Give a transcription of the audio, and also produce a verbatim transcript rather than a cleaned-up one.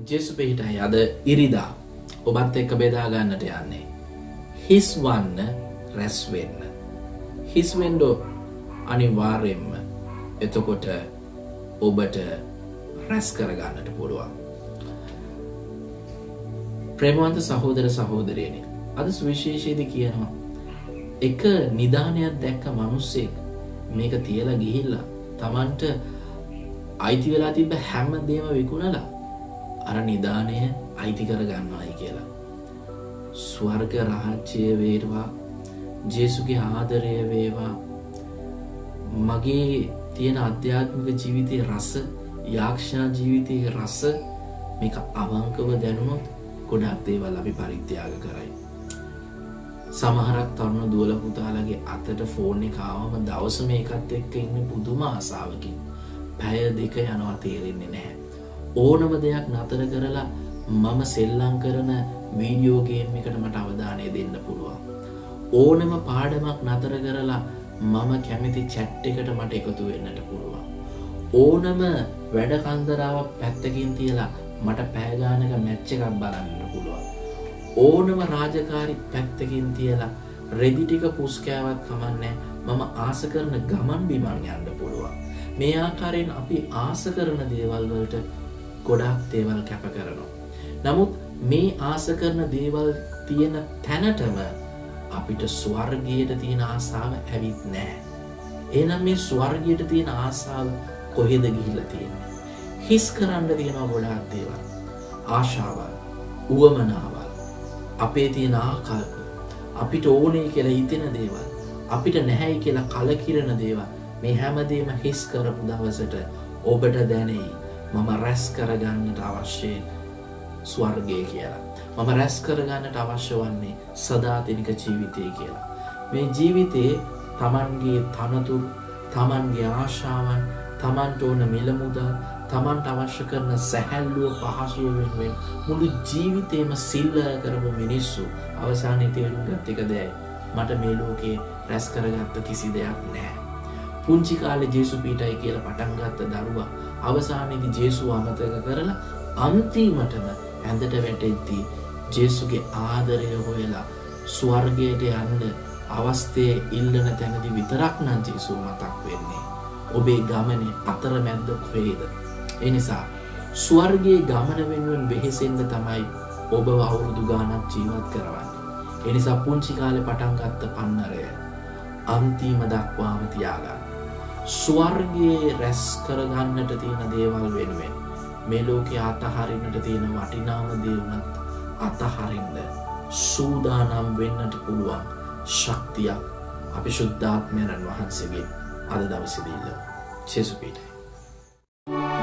ජේසු පිහිටයි අද ඉරිදා ඔබත් එක්ක බෙදා ගන්නට යන්නේ. හිස් වන්න රැස් වෙන්න. හිස් වෙන්න අනිවාර්යෙන්ම එතකොට ඔබට රැස් කර ගන්නට පුළුවන්. ප්‍රේමවන්ත සහෝදර සහෝදරියනි, අද සුවිශේෂයේදී කියනවා එක නිදානයක් දැක්ක මිනිස්සෙක් මේක තියලා ගිහිල්ලා Tamanට අයිති වෙලා තිබ්බ හැම දෙයක්ම විකුණලා අර නිදානය අයිති කර ගන්නවායි කියලා. ස්වර්ග රාජ්‍යය වේවා, ජේසුගේ ආදරය වේවා, මගේ තියෙන ආධ්‍යාත්මික ජීවිතයේ රස, යාක්ෂා ජීවිතයේ රස මේක අවංකව දැනුනොත් ගොඩක් දේවල් අපි පරිත්‍යාග කරයි. සමහරක් තරුණ දුවල පුතාලගේ අතට ෆෝන් එක ආවම දවස මේකත් එක්ක ඉන්නේ පුදුම ආසාවකින්. පැය දෙක යනවා තේරෙන්නේ නැහැ. ඕනම දෙයක් නතර කරලා මම සෙල්ලම් කරන වීඩියෝ ගේම් එකට මට අවධානය දෙන්න පුළුවන්. ඕනම පාඩමක් නතර කරලා මම කැමති chat එකට මට එකතු වෙන්නට පුළුවන්. ඕනම වැඩ කන්දරාවක් පැත්තකින් තියලා මට පැය ගානක මැච් එකක් බලන්න පුළුවන්. ඕනම රාජකාරි පැත්තකින් තියලා රෙදි ටික පුස් කෑවත් කමන්නේ මම ආස කරන ගමන් බිමන් යන්න පුළුවන්. මේ ආකාරයෙන් අපි ආස කරන දේවල් වලට ගොඩක් දේවල් කැප කරනවා. නමුත් මේ ආස කරන දේවල් තියෙන තැනටම අපිට ස්වර්ගයට තියෙන ආසාව ඇවිත් නැහැ. එහෙනම් මේ ස්වර්ගයට තියෙන ආසාව කොහෙද ගිහිල්ලා තියෙන්නේ? හිස් කරන්න තියෙනවා ගොඩක් දේවල්. ආශාවල්, උවමනාවල්, අපේ තියෙන ආකල්ප, අපිට ඕනේ කියලා හිතෙන දේවල්, අපිට නැහැයි කියලා කලකිරෙන දේවල්, මේ හැමදේම හිස් කරපු දවසට ඔබට දැනෙයි මම රැස් කරගන්නට අවශ්‍ය ස්වර්ගය කියලා. මම රැස් කරගන්නට අවශ්‍ය වන්නේ සදාතනික ජීවිතය කියලා. මේ ජීවිතේ Tamanගේ තනතුරු, Tamanගේ ආශාවන්, Tamanට ඕන මිල මුදල්, Tamanට අවශ්‍ය කරන සැහැල්ලුව පහසුව වෙනුවෙන් මුළු ජීවිතේම සිල්ලා කරපු මිනිස්සු අවසානයේ තේරුම් ගත් එක දෙයයි, මට මේ ලෝකේ රැස් කරගත්ත කිසි දෙයක් නැහැ. පුංචි කාලේ ජේසු පිටයි කියලා පටන් ගත්ත දරුවා අවසානයේදී ජේසුව අමතක කරලා අන්තිමටම ඇඳට වැටෙද්දී ජේසුගේ ආදරය හොයලා ස්වර්ගයට යන්න අවස්ථයේ ඉල්ලන තැනදී විතරක් නම් ජේසුව මතක් වෙන්නේ. ඔබේ ගමනේ අතරමැද්ද කොහෙද? ඒ නිසා ස්වර්ගයේ ගමන වෙනුවෙන් වෙහෙසෙන්න තමයි ඔබව අවුරුදු ගාණක් ජීවත් කරවන්නේ. ඒ නිසා පුංචි කාලේ පටන් ගත්ත පන්නරය අන්තිම දක්වාම තියාගන්න. ස්වර්ගයේ රැස් කරගන්නට තියෙන දේවල් වෙනුවෙන් මේ ලෝකේ අතහරින්නට තියෙන වටිනාම දේ උනත් අතහරින්න සූදානම් වෙන්නට පුළුවන් ශක්තියක් අපි ශුද්ධාත්මයන් වහන්සේගෙන් අද දවසේදී ඉල්ලමු. ජේසු පිටයි.